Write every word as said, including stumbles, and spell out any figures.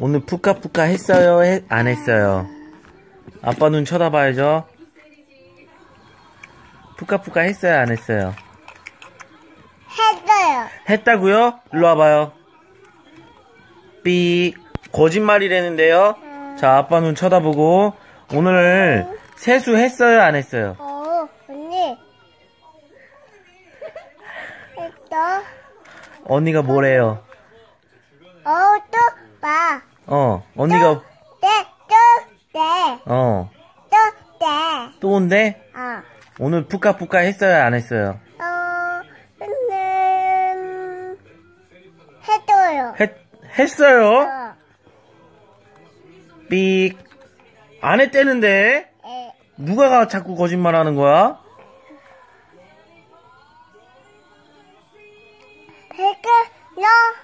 오늘 푸까푸까 했어요? 해, 안 했어요? 아빠 눈 쳐다봐야죠. 푸까푸까 했어요? 안 했어요? 했어요. 했다고요? 일로 와봐요. 삐. 거짓말이라는데요. 음. 자, 아빠 눈 쳐다보고 오늘 음. 세수했어요? 안 했어요? 어, 언니. 했어. 언니가 뭐래요? 어, 또 봐. 어, 언니가 네, 또 네. 어, 또 네. 또 온대? 어. 오늘 푸까푸까 했어요? 안 했어요? 어, 음, 해줘요. 했, 했어요? 어. 삑. 안 했대는데? 에, 누가 가- 자꾸 거짓말 하는 거야? 해줘, 너.